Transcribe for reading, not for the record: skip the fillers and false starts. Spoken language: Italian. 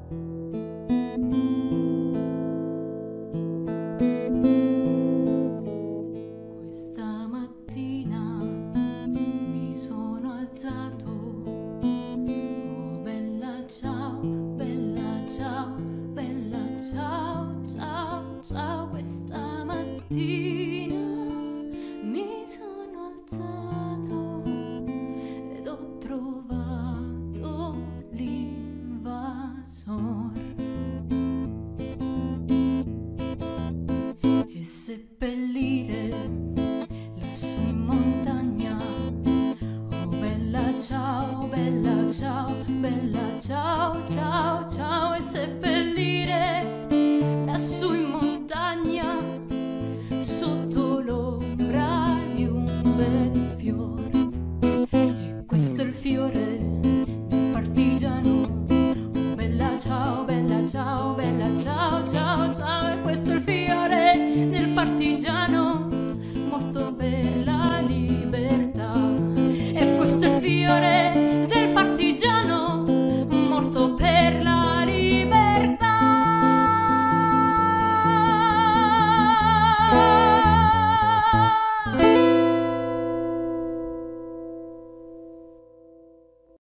Questa mattina mi sono alzato. Oh bella ciao, bella ciao, bella ciao, ciao, ciao. Questa mattina